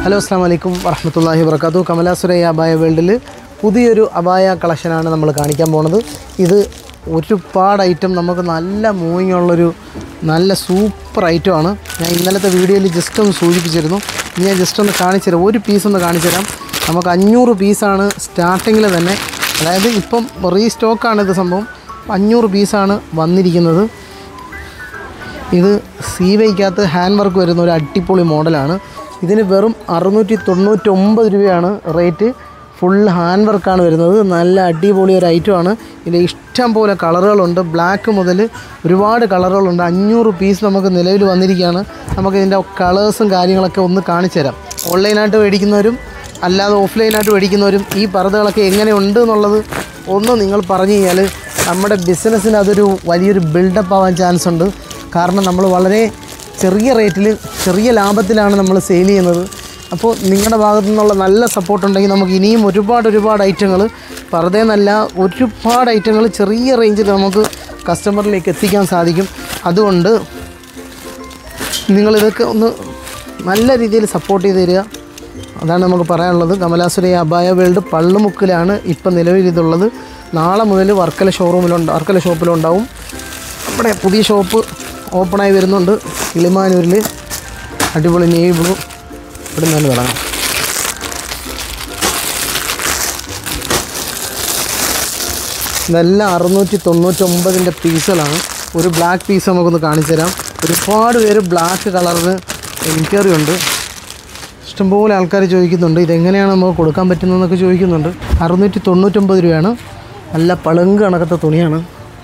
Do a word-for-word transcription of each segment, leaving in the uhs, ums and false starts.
Hello അസ്സലാമു അലൈക്കും വറഹ്മത്തുള്ളാഹി വബറകാതുഹു. കമല സുരയ്യ അബായ വേൾഡിൽ പുതിയൊരു അബായ കളക്ഷനാണ് നമ്മൾ കാണിക്കാൻ പോകുന്നത്. ഇത് ഒരുപാട് ഐറ്റം നമുക്ക് നല്ല മൂവിങ് ഉള്ളൊരു നല്ല സൂപ്പർ ഐറ്റമാണ്. ഞാൻ ഇന്നലത്തെ വീഡിയോയിൽ ജസ്റ്റ് ഒന്ന് സൂചിപ്പിച്ചിരുന്നു. ഇനി ഞാൻ ജസ്റ്റ് ഒന്ന് കാണിച്ചു തരാം, ഒരു പീസ് ഒന്ന് കാണിച്ചു തരാം. നമുക്ക് അഞ്ഞൂറ് പീസാണ് സ്റ്റാർട്ടിങ്ങിൽ തന്നെ, അതായത് ഇപ്പം റീസ്റ്റോക്കാണ് ഇത് സംഭവം. അഞ്ഞൂറ് പീസാണ് വന്നിരിക്കുന്നത്. ഇത് സി വൈക്കകത്ത് ഹാൻഡ് വർക്ക് വരുന്ന ഒരു അടിപൊളി മോഡലാണ്. ഇതിന് വെറും അറുന്നൂറ്റി തൊണ്ണൂറ്റൊമ്പത് രൂപയാണ് റേറ്റ്. ഫുൾ ഹാൻഡ് വർക്കാണ് വരുന്നത്. നല്ല അടിപൊളി ഒരു ഐറ്റമാണ്. ഇതിൽ ഇഷ്ടം പോലെ കളറുകളുണ്ട്. ബ്ലാക്ക് മുതൽ ഒരുപാട് കളറുകളുണ്ട്. അഞ്ഞൂറ് പീസ് നമുക്ക് നിലവിൽ വന്നിരിക്കുകയാണ്. നമുക്കിതിൻ്റെ കളേഴ്സും കാര്യങ്ങളൊക്കെ ഒന്ന് കാണിച്ചു തരാം. ഓൺലൈനായിട്ട് മേടിക്കുന്നവരും അല്ലാതെ ഓഫ്ലൈനായിട്ട് മേടിക്കുന്നവരും ഈ പർദ്ദകളൊക്കെ എങ്ങനെയുണ്ട് എന്നുള്ളത് ഒന്ന് നിങ്ങൾ പറഞ്ഞു കഴിഞ്ഞാൽ നമ്മുടെ ബിസിനസ്സിന് അതൊരു വലിയൊരു ബിൽഡപ്പ് ആവാൻ ചാൻസ് ഉണ്ട്. കാരണം നമ്മൾ വളരെ ചെറിയ റേറ്റിൽ ചെറിയ ലാഭത്തിലാണ് നമ്മൾ സെയിൽ ചെയ്യുന്നത്. അപ്പോൾ നിങ്ങളുടെ ഭാഗത്തു നിന്നുള്ള നല്ല സപ്പോർട്ട് ഉണ്ടെങ്കിൽ നമുക്ക് ഇനിയും ഒരുപാട് ഒരുപാട് ഐറ്റങ്ങൾ പർദ്ദയെന്നല്ല ഒരുപാട് ഐറ്റങ്ങൾ ചെറിയ റേഞ്ചിൽ നമുക്ക് കസ്റ്റമറിലേക്ക് എത്തിക്കാൻ സാധിക്കും. അതുകൊണ്ട് നിങ്ങളിതൊക്കെ ഒന്ന് നല്ല രീതിയിൽ സപ്പോർട്ട് ചെയ്ത് തരിക. അതാണ് നമുക്ക് പറയാനുള്ളത്. കമല സുരയ്യ അബായ വേൾഡ് പള്ളുമുക്കിലാണ് ഇപ്പം നിലവിൽ ഇതുള്ളത്. നാളെ മുതൽ വർക്കല ഷോറൂമിലുണ്ട്, വർക്കല ഷോപ്പിലുണ്ടാവും. നമ്മുടെ പുതിയ ഷോപ്പ് ഓപ്പണായി വരുന്നുണ്ട് കിളിമാനൂരിൽ. അടിപൊളി നേവി ബ്ലൂ. ഇവിടെ നിന്ന് തുടങ്ങാം. ഇതെല്ലാം അറുന്നൂറ്റി തൊണ്ണൂറ്റൊമ്പതിൻ്റെ പീസുകളാണ്. ഒരു ബ്ലാക്ക് പീസ് നമുക്കൊന്ന് കാണിച്ചു തരാം. ഒരുപാട് പേര് ബ്ലാക്ക് കളറിന് എൻക്വയറി ഉണ്ട്. ഇഷ്ടംപോലെ ആൾക്കാർ ചോദിക്കുന്നുണ്ട് ഇതെങ്ങനെയാണ് നമുക്ക് കൊടുക്കാൻ പറ്റുന്നതെന്നൊക്കെ ചോദിക്കുന്നുണ്ട്. അറുന്നൂറ്റി തൊണ്ണൂറ്റൊമ്പത് രൂപയാണ്. നല്ല പളുങ്ക് കണക്കത്തെ തുണിയാണ്.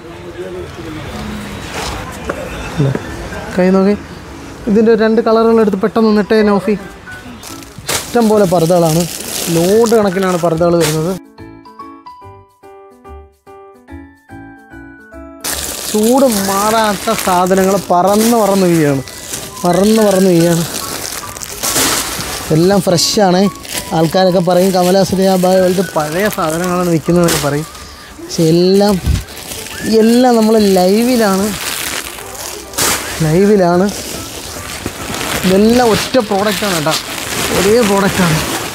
കൈ നോക്കി ഇതിൻ്റെ രണ്ട് കളറുകളെടുത്ത് പെട്ടെന്ന് നിട്ടേ നോഫി. ഇഷ്ടം പോലെ പർദ്ദകളാണ്. ലോഡ് കണക്കിനാണ് പർദ്ദകൾ വരുന്നത്. ചൂട് മാറാത്ത സാധനങ്ങൾ പറന്ന് പറന്ന് വീഴാണ്, പറന്ന് പറന്ന് വീഴാണ്. എല്ലാം ഫ്രഷാണ്. ആൾക്കാരൊക്കെ പറയും കമല സുരയ്യ അബായ വേൾഡ് പഴയ സാധനങ്ങളാണ് വിൽക്കുന്നതെന്നൊക്കെ പറയും. പക്ഷെ എല്ലാം എല്ലാം നമ്മൾ ലൈവിലാണ് ലൈവിലാണ് ഇതെല്ലാം ഒറ്റ പ്രോഡക്റ്റാണ് കേട്ടോ, ഒരേ പ്രോഡക്റ്റാണ്.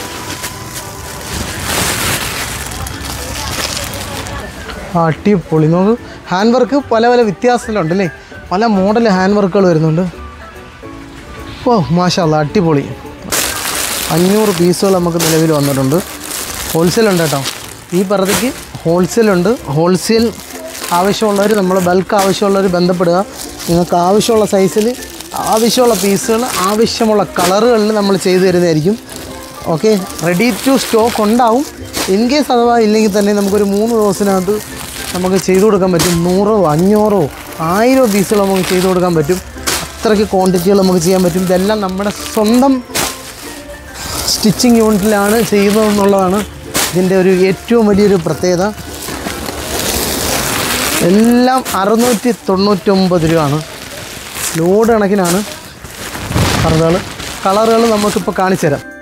അടിപൊളി. നോക്ക്, ഹാൻഡ് വർക്ക് പല പല വ്യത്യാസത്തിലുണ്ട് അല്ലേ, പല മോഡൽ ഹാൻഡ് വർക്കുകൾ വരുന്നുണ്ട്. ഓ മാഷാ അല്ലാ, അടിപൊളി. അഞ്ഞൂറ് പീസുകൾ നമുക്ക് നിലവിൽ വന്നിട്ടുണ്ട്. ഹോൾസെയിൽ ഉണ്ട് കേട്ടോ. ഈ പർദ്ദയ്ക്ക് ഹോൾസെയിലുണ്ട്. ഹോൾസെയിൽ ആവശ്യമുള്ളവർ, നമ്മൾ ബൾക്ക് ആവശ്യമുള്ളവർ ബന്ധപ്പെടുക. നിങ്ങൾക്ക് ആവശ്യമുള്ള സൈസിൽ ആവശ്യമുള്ള പീസുകൾ ആവശ്യമുള്ള കളറുകളിൽ നമ്മൾ ചെയ്തു തരുന്നതായിരിക്കും. ഓക്കെ, റെഡി ടു സ്റ്റോക്ക് ഉണ്ടാവും. ഇൻ കേസ് അഥവാ ഇല്ലെങ്കിൽ തന്നെ നമുക്കൊരു മൂന്ന് ദിവസത്തിനകത്ത് നമുക്ക് ചെയ്തു കൊടുക്കാൻ പറ്റും. നൂറോ അഞ്ഞൂറോ ആയിരോ പീസുകൾ നമുക്ക് ചെയ്തു കൊടുക്കാൻ പറ്റും. അത്രയ്ക്ക് ക്വാണ്ടിറ്റികൾ നമുക്ക് ചെയ്യാൻ പറ്റും. ഇതെല്ലാം നമ്മുടെ സ്വന്തം സ്റ്റിച്ചിങ് യൂണിറ്റിലാണ് ചെയ്യുന്നതെന്നുള്ളതാണ് ഇതിൻ്റെ ഒരു ഏറ്റവും വലിയൊരു പ്രത്യേകത. എല്ലാം അറുന്നൂറ്റി തൊണ്ണൂറ്റൊമ്പത് രൂപയാണ്. ലോഡ് കണക്കിനാണ് പർദ്ദകൾ. കളറുകൾ നമുക്കിപ്പോൾ കാണിച്ചു തരാം.